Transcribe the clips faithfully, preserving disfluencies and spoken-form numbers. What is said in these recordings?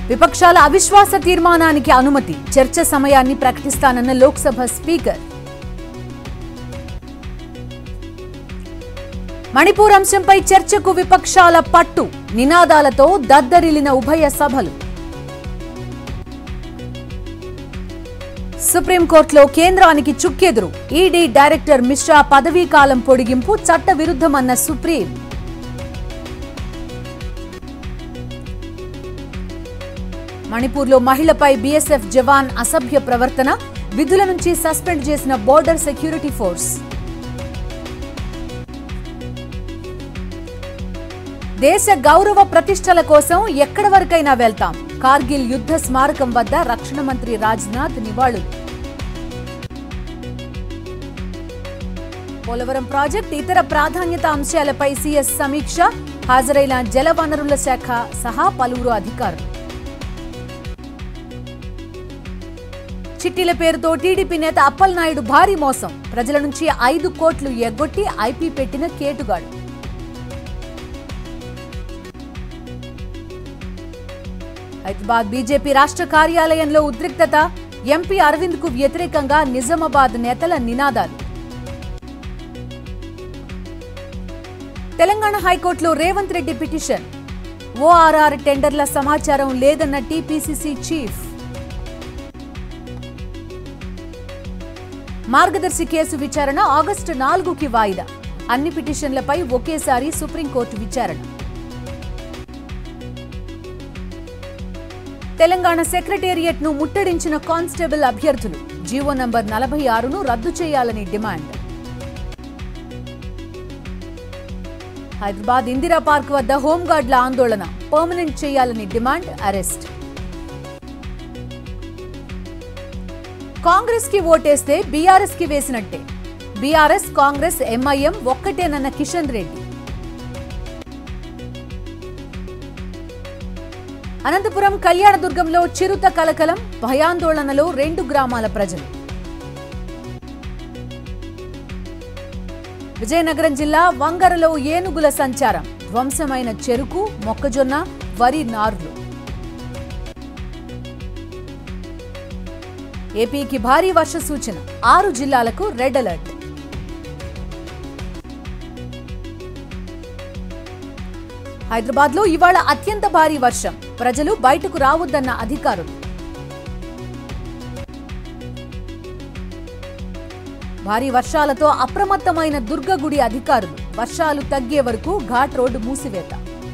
విపక్షాల అవిశ్వాస తీర్మానానికి అనుమతి, చర్చ సమయాన్ని ప్రకటిస్తానన్న లోక్సభ స్పీకర్. మణిపూర్ అంశంపై చర్చకు విపక్షాల పట్టు, నినాదాలతో దద్దరిల్లిన ఉభయ సభలు. సుప్రీంకోర్టులో కేంద్రానికి చుక్కెదురు, ఈడీ డైరెక్టర్ మిశ్రా పదవీ కాలం పొడిగింపు చట్ట విరుద్ధమన్న సుప్రీం. మణిపూర్లో మహిళపై బీఎస్ఎఫ్ జవాన్ అసభ్య ప్రవర్తన, విధుల నుంచి సస్పెండ్ చేసిన బోర్డర్ సెక్యూరిటీ ఫోర్స్. దేశ గౌరవ ప్రతిష్టల కోసం ఎక్కడి వరకైనా వెళ్తాం, కార్గిల్ యుద్ధ స్మారకం వద్ద రక్షణ మంత్రి రాజ్నాథ్ నివాళులు. పోలవరం ప్రాజెక్టు ఇతర ప్రాధాన్యత అంశాలపై సీఎస్ సమీక్ష, హాజరైన జలవనరుల శాఖ సహా పలువురు అధికారులు. చిట్టీల పేరుతో టీడీపీ నేత అప్పలనాయుడు భారీ మోసం, ప్రజల నుంచి ఐదు కోట్లు ఎగ్గొట్టి ఐపీ పెట్టిన కేటుగాడు. హైదరాబాద్ బీజేపీ రాష్ట్ర కార్యాలయంలో ఉద్రిక్తత, ఎంపీ అరవింద్ కు వ్యతిరేకంగా నిజామాబాద్ నేతల నినాదాలు. తెలంగాణ హైకోర్టులో రేవంత్ రెడ్డి పిటిషన్, ఓఆర్ఆర్ టెండర్ల సమాచారం లేదన్న టీపీసీసీ చీఫ్. మార్గదర్శి కేసు విచారణ ఆగస్టు నాలుగుకి వాయిదా, అన్ని పిటిషన్లపై ఒకేసారి సుప్రీంకోర్టు విచారణ. తెలంగాణ సెక్రటేరియట్ ను ముట్టడించిన కానిస్టేబుల్ అభ్యర్థులు, జీవో నంబర్ నలభై ఆరును రద్దు చేయాలని డిమాండ్. హైదరాబాద్ ఇందిరా పార్క్ వద్ద హోంగార్డుల ఆందోళన, పర్మనెంట్ చేయాలని డిమాండ్, అరెస్ట్. కాంగ్రెస్ కి ఓటేస్తే బీఆర్ఎస్ కి వేసినట్టే, బీఆర్ఎస్ కాంగ్రెస్ ఎంఐఎం ఒక్కటేనన్న కిషన్ రెడ్డి. అనంతపురం కళ్యాణదుర్గంలో చిరుత కలకలం, భయాందోళనలో రెండు గ్రామాల ప్రజలు. విజయనగరం జిల్లా వంగరలో ఏనుగుల సంచారం, ధ్వంసమైన చెరుకు, మొక్కజొన్న, వరి నారులు. ఏపీకి భారీ వర్ష సూచన, ఆరు జిల్లాలకు రెడ్ అలర్ట్. హైదరాబాద్ లో ఇవాళ అత్యంత భారీ వర్షం, ప్రజలు బయటకు రావద్దన్న అధికారులు. భారీ వర్షాలతో అప్రమత్తమైన దుర్గగుడి అధికారులు, వర్షాలు తగ్గే వరకు ఘాట్ రోడ్డు మూసివేత.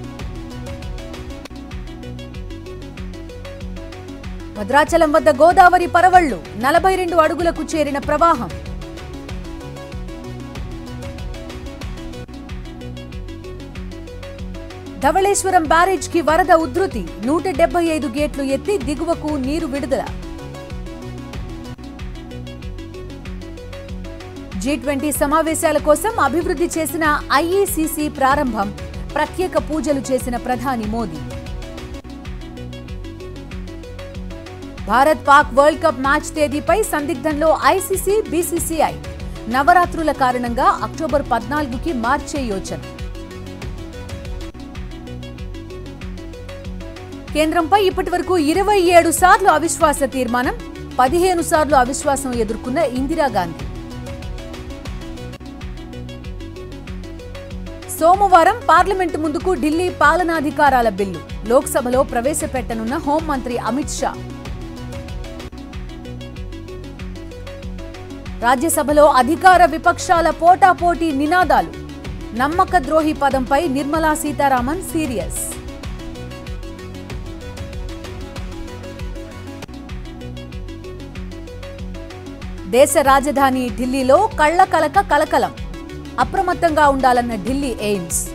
భద్రాచలం వద్ద గోదావరి పరవళ్లు, నలభై రెండు అడుగులకు చేరిన ప్రవాహం. ధవళేశ్వరం బ్యారేజ్ కి వరద ఉధృతి, నూట డెబ్బై ఐదు గేట్లు ఎత్తి దిగువకు నీరు విడుదల. జీ ట్వంటీ సమావేశాల కోసం అభివృద్ధి చేసిన ఐఈసీసీ ప్రారంభం, ప్రత్యేక పూజలు చేసిన ప్రధాని Modi. Bharat Pak world cup match తేదీపై సందిగ్ధంలో ఐసీసీ, బీసీసీఐ. నవరాత్రుల కారణంగా అక్టోబర్ పద్నాలుగుకి మార్చే యోచన. కేంద్రంపై ఇప్పటి వరకు ఇరవై ఏడు సార్లు అవిశ్వాస తీర్మానం, పదిహేను సార్లు అవిశ్వాసం ఎదుర్కొన్న ఇందిరాగాంధీ. సోమవారం పార్లమెంటు ముందుకు ఢిల్లీ పాలనాధికారాల బిల్లు, లోక్సభలో ప్రవేశపెట్టనున్న హోంమంత్రి అమిత్ షా. రాజ్యసభలో అధికార విపక్షాల పోటాపోటీ నినాదాలు, నమ్మక ద్రోహి పదంపై నిర్మలా సీతారామన్ సీరియస్. దేశ రాజధాని ఢిల్లీలో కళ్లకలక కలకలం, అప్రమత్తంగా ఉండాలన్న ఢిల్లీ ఎయిమ్స్.